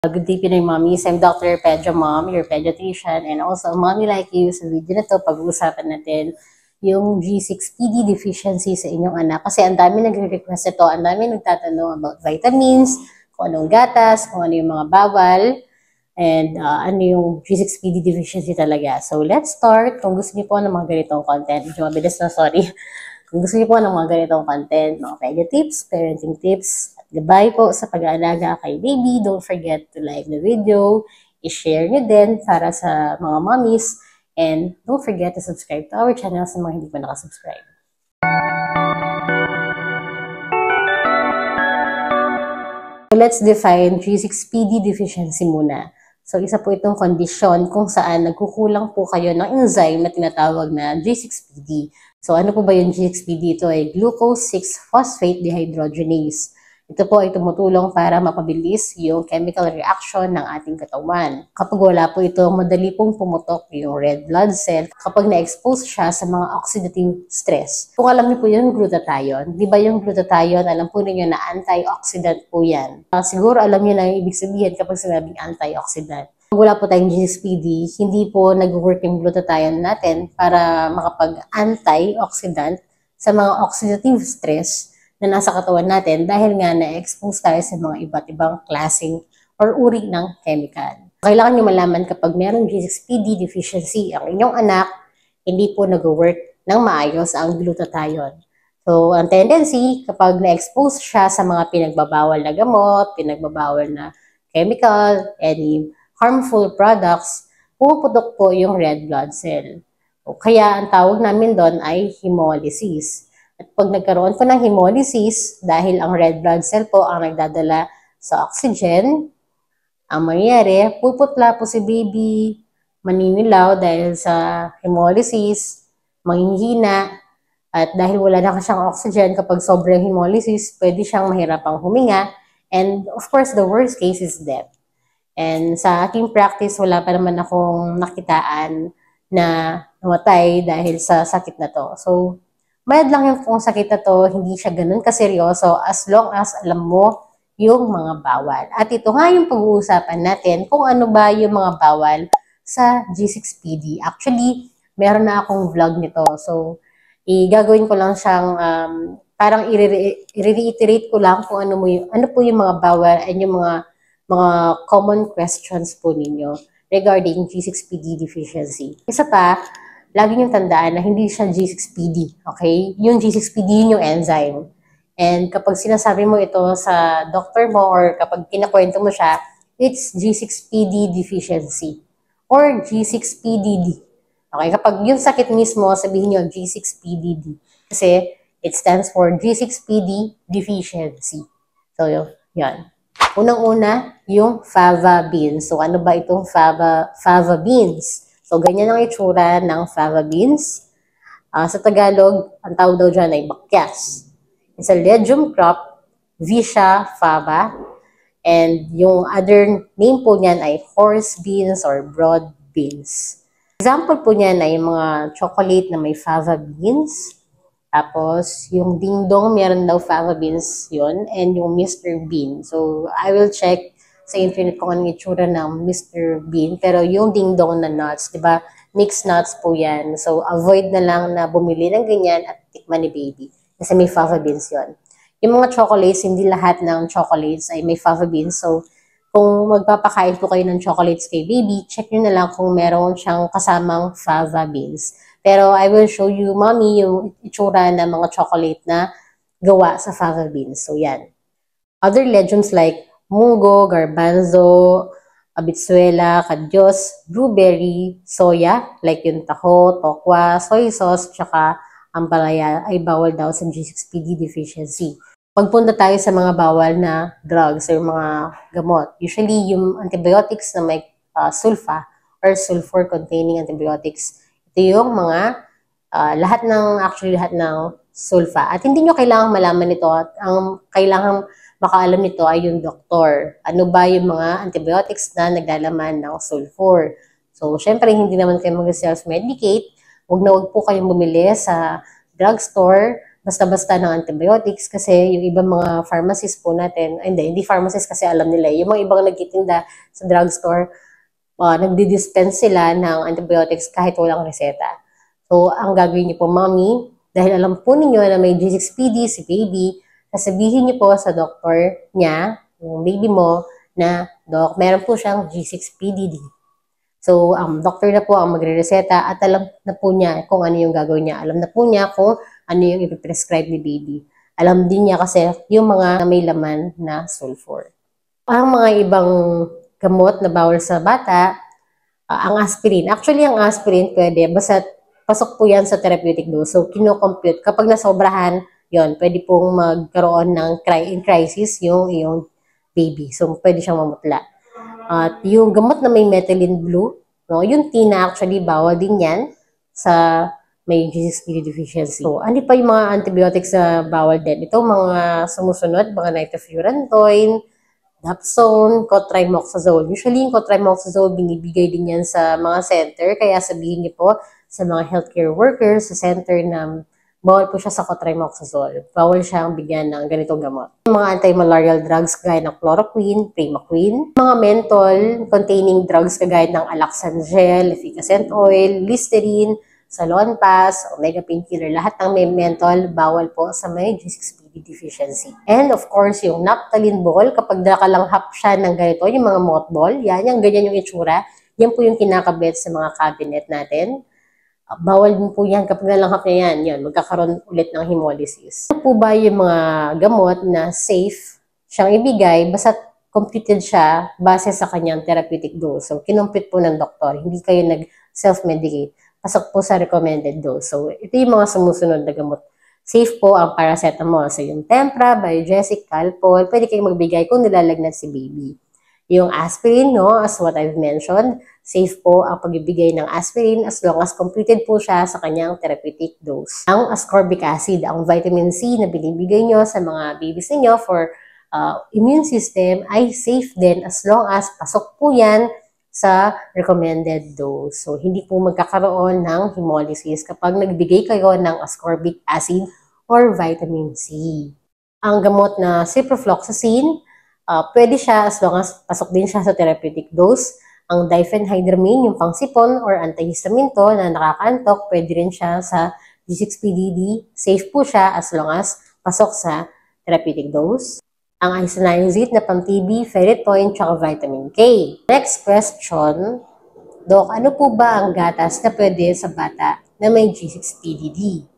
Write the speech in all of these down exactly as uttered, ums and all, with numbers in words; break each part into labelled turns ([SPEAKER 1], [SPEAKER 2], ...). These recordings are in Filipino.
[SPEAKER 1] Good day, Pinoy Mommies. I'm Doctor Pedro Mom, your pediatrician, and also a mommy like you. Sa video na to, pag-uusapan natin yung G six P D deficiency sa inyong anak. Kasi ang dami nagre-request ito, ang dami nagtatanong about vitamins, kung anong gatas, kung ano yung mga bawal, and uh, ano yung G six P D deficiency talaga. So, let's start. Kung gusto niyo po ng mga ganitong content, medyo mabilis na, sorry. Kung gusto niyo po ng mga ganitong content, mga pedia tips, parenting tips, at gabay po sa pag-aalaga kay baby, don't forget to like the video, i-share nyo din para sa mga mommies, and don't forget to subscribe to our channel sa mga hindi pa nakasubscribe. So, let's define G six P D deficiency muna. So, isa po itong kondisyon kung saan nagkukulang po kayo ng enzyme na tinatawag na G six P D. So, ano po ba yung G six P D? Ito ay glucose six phosphate dehydrogenase. Ito po ay tumutulong para mapabilis yung chemical reaction ng ating katawan. Kapag wala po ito, madali pong pumutok yung red blood cell kapag na-expose siya sa mga oxidative stress. Kung alam niyo po yung glutathione, di ba yung glutathione, alam po ninyo na antioxidant po yan. Uh, siguro alam niyo na yung ibig sabihin kapag sinabing antioxidant. Kung wala po tayong G six P D, hindi po nag-work yung glutathione natin para makapag-antioxidant sa mga oxidative stress na nasa katawan natin dahil nga na-expose tayo sa mga iba't ibang klaseng or uri ng chemical. Kailangan nyo malaman kapag merong G six P D deficiency ang inyong anak, hindi po nag-work ng maayos ang glutathione. So, ang tendency, kapag na-expose siya sa mga pinagbabawal na gamot, pinagbabawal na chemical, any harmful products, pumuputok po yung red blood cell. O kaya ang tawag namin doon ay hemolysis. At pag nagkaroon po ng hemolysis, dahil ang red blood cell po ang nagdadala sa oxygen, ang mangyayari, puputla po si baby, maninilaw dahil sa hemolysis, manghihina, at dahil wala na siyang oxygen, kapag sobrang hemolysis, pwede siyang mahirapang huminga, and of course, the worst case is death. And sa aking practice, wala pa naman akong nakitaan na namatay dahil sa sakit na to. So, bayad lang yung kung sakit na to, hindi siya ganun kaseryoso as long as alam mo yung mga bawal. At ito nga yung pag-uusapan natin kung ano ba yung mga bawal sa G six P D. Actually, meron na akong vlog nito. So, i-gagawin ko lang siyang um, parang i-reiterate ko lang kung ano, mo yung, ano po yung mga bawal and yung mga mga common questions po ninyo regarding G six P D deficiency. Isa pa, lagi niyong tandaan na hindi siya G six P D, okay? Yung G six P D yung enzyme. And kapag sinasabi mo ito sa doctor mo or kapag kinakwento mo siya, it's G six P D deficiency or G six P D D. Okay? Kapag yung sakit mismo, sabihin niyo G six P D D. Kasi it stands for G six P D deficiency. So, yun. Yan. Unang-una, yung fava beans. So, ano ba itong fava, fava beans? So, ganyan ang itsura ng fava beans. Uh, sa Tagalog, ang tawag daw dyan ay bakyas. It's a legume crop, Vicia fava. And yung other name po niyan ay horse beans or broad beans. Example po niyan ay yung mga chocolate na may fava beans. Tapos, yung Ding Dong, meron daw fava beans yun, and yung Mister Bean. So, I will check sa internet kung anong itsura ng Mister Bean. Pero yung Ding Dong na nuts, di ba, mixed nuts po yan. So, avoid na lang na bumili ng ganyan at tikman ni baby. Kasi may fava beans yun. Yung mga chocolates, hindi lahat ng chocolates ay may fava beans. So, kung magpapakain po kayo ng chocolates kay baby, check nyo na lang kung meron siyang kasamang fava beans. Pero I will show you, mommy, yung itsura ng mga chocolate na gawa sa fava beans. So, yan. Other legumes like munggo, garbanzo, abitsuela, kadyos, blueberry, soya, like yung taho, tokwa, soy sauce, tsaka ampalaya ay bawal daw sa G six P D deficiency. Pagpunta tayo sa mga bawal na drugs or mga gamot, usually yung antibiotics na may uh, sulfa or sulfur-containing antibiotics, ito yung mga, uh, lahat ng, actually lahat ng sulfa. At hindi nyo kailangang malaman ito. At ang kailangang makaalam nito ay yung doktor. Ano ba yung mga antibiotics na naglalaman ng sulfur? So, syempre, hindi naman kayo mag-self-medicate. Huwag na huwag po kayong bumili sa drugstore basta-basta ng antibiotics kasi yung ibang mga pharmacist po natin, ay, hindi, hindi pharmacist kasi alam nila, yung mga ibang nagtitinda sa drugstore, uh, nagdi-dispense sila ng antibiotics kahit walang reseta. So, ang gagawin niyo po, mommy, dahil alam po ninyo na may G six P D si baby, sasabihin niyo po sa doktor niya, yung baby mo, na, Doc, meron po siyang G six P D D. So, ang um, doctor na po ang magre-reseta at alam na po niya kung ano yung gagawin niya. Alam na po niya kung ano yung ipiprescribe ni baby. Alam din niya kasi yung mga may laman na sulfur. Ang mga ibang gamot na bawal sa bata, uh, ang aspirin. Actually, ang aspirin pwede, basta pasok po yan sa therapeutic dose. So, kino-compute. Kapag nasobrahan, yon pwede pong magkaroon ng cry in crisis yung yung baby. So, pwede siyang mamutla. At yung gamot na may methylene blue, no, yung tina actually bawal din yan sa may G six P D deficiency. So, ano pa yung mga antibiotics na bawal din? Ito mga sumusunod, mga nitrofurantoin, dapsone, cotrimoxazole. Usually yung cotrimoxazole binibigay din yan sa mga center, kaya sabihin niyo po sa mga healthcare workers sa center na bawal po siya sa cotrimoxazole. Bawal siyang bigyan ng ganitong gamot. Mga anti-malarial drugs kagaya ng chloroquine, primaquine. Mga menthol containing drugs kagaya ng alaxan gel, efficacent oil, listerine, salonpas, omega painkiller. Lahat ng may menthol, bawal po sa may G six P D deficiency. And of course, yung naphthalene ball, kapag nakalanghap siya ng ganito, yung mga mothball, yan, yung ganyan yung itsura, yan po yung kinakabit sa mga cabinet natin. Bawal din po yan kapag nalanghap na yan, yun, magkakaroon ulit ng hemolysis. Ano po ba yung mga gamot na safe siyang ibigay, basta computed siya base sa kanyang therapeutic dose. So, kinumpit po ng doktor, hindi kayo nag-self-medicate. Pasok po sa recommended dose. So, ito yung mga sumusunod na gamot. Safe po ang paracetamol. So, yung Tempra, Biogesic, Calpol, pwede kayong magbigay kung nilalagnat si baby. Yung aspirin, no, as what I've mentioned, safe po ang pagbibigay ng aspirin as long as completed po siya sa kanyang therapeutic dose. Ang ascorbic acid, ang vitamin C na binibigay nyo sa mga babies ninyo for uh, immune system ay safe din as long as pasok po yan sa recommended dose. So, hindi po magkakaroon ng hemolysis kapag nagbigay kayo ng ascorbic acid or vitamin C. Ang gamot na ciprofloxacin, Uh, pwede siya as long as pasok din siya sa therapeutic dose. Ang diphenhydramine, yung pangsipon or antihistaminto na nakakaantok, pwede rin siya sa G six P D D. Safe po siya as long as pasok sa therapeutic dose. Ang isoniazid na pang-T B, ferritin, tsaka vitamin K. Next question, Doc, ano po ba ang gatas na pwede sa bata na may G six P D D?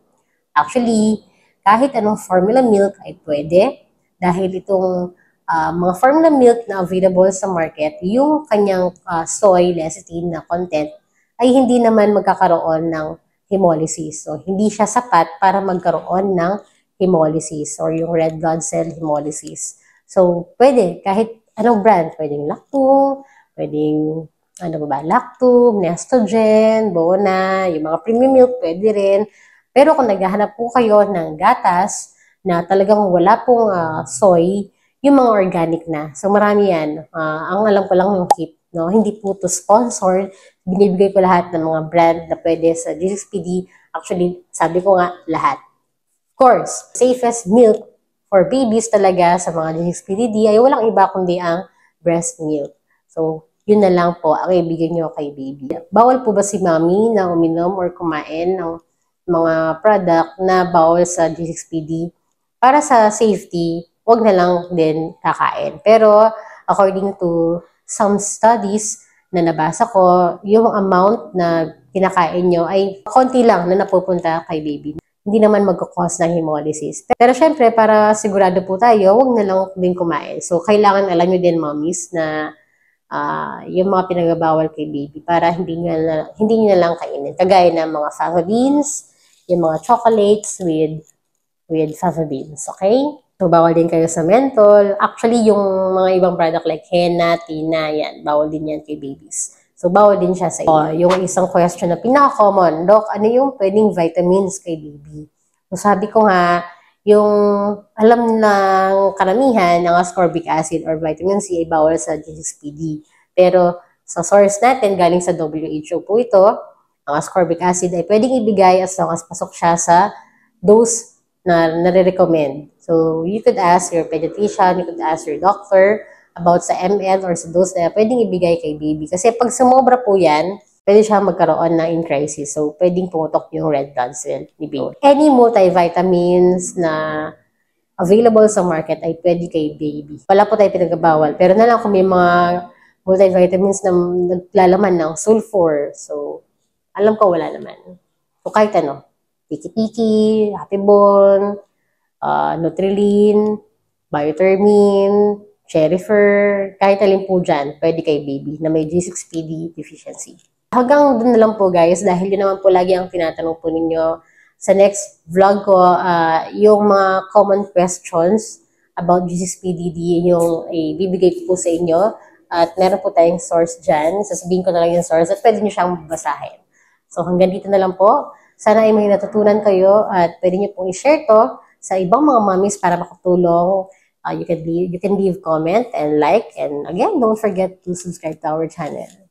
[SPEAKER 1] Actually, kahit anong formula milk ay pwede dahil itong Uh, mga formula milk na available sa market, yung kanyang uh, soy lecithin na content ay hindi naman magkakaroon ng hemolysis. So, hindi siya sapat para magkaroon ng hemolysis or yung red blood cell hemolysis. So, pwede, kahit anong brand, pwedeng Lactum, pwedeng, ano ba ba, Lactum, Nestogen, Bona, yung mga premium milk, pwede rin. Pero kung naghahanap po kayo ng gatas na talagang wala pong uh, soy, yung mga organic na. So, marami yan. Uh, ang alam ko lang yung K I P, no? Hindi po to sponsored. Binibigay ko lahat ng mga brand na pwede sa G six P D. Actually, sabi ko nga, lahat. Of course, safest milk for babies talaga sa mga G six P D D ay walang iba kundi ang breast milk. So, yun na lang po ang ibigay nyo kay baby. Bawal po ba si mommy na uminom or kumain ng mga product na bawal sa G six P D? Para sa safety, huwag na lang din kakain. Pero, according to some studies na nabasa ko, yung amount na kinakain nyo ay konti lang na napupunta kay baby. Hindi naman magkakos ng hemolysis. Pero syempre, para sigurado po tayo, huwag na lang din kumain. So, kailangan alam nyo din, mommies, na uh, yung mga pinagabawal kay baby para hindi nyo na, hindi nyo na lang kainin. Kagaya ng mga fava beans, yung mga chocolates with, with fava beans. Okay? So, bawal din kayo sa menthol. Actually, yung mga ibang product like henna, tina, yan, bawal din yan kay babies. So, bawal din siya sa inyo. Oh, yung isang question na pinaka-common, Doc, ano yung pwedeng vitamins kay baby? So, sabi ko nga, yung alam ng karamihan ng ascorbic acid or vitamin C ay bawal sa G six P D. Pero, sa source natin, galing sa W H O po ito, ang ascorbic acid ay pwedeng ibigay as long as pasok siya sa dose na nare-recommend. So, you could ask your pediatrician, you could ask your doctor about sa M L or sa dose na pwedeng ibigay kay baby. Kasi pag sumobra po yan, pwede siya magkaroon ng in crisis. So, pwedeng pumutok yung red blood cell ni baby. Any multivitamins na available sa market ay pwede kay baby. Wala po tayo pinagabawal. Pero na lang kung may mga multivitamins na naglalaman ng sulfur. So, alam ko wala naman. So, kahit ano, Tiki-Tiki, Hatibon, uh, Nutrilin, Biotermin, Cherifer, kahit alin po dyan, pwede kay baby na may G six P D deficiency. Hanggang dun na lang po guys, dahil yun naman po lagi ang tinatanong po ninyo sa next vlog ko, uh, yung mga common questions about G six P D D, yung ibibigay ko po sa inyo. At meron po tayong source dyan. Sasabihin ko na lang yung source at pwede nyo siyang basahin. So hanggang dito na lang po. Sana ay may natutunan kayo at pwede nyo pong i-share to sa ibang mga mommies para makatulong. Uh, you can leave, you can leave comment and like. And again, don't forget to subscribe to our channel.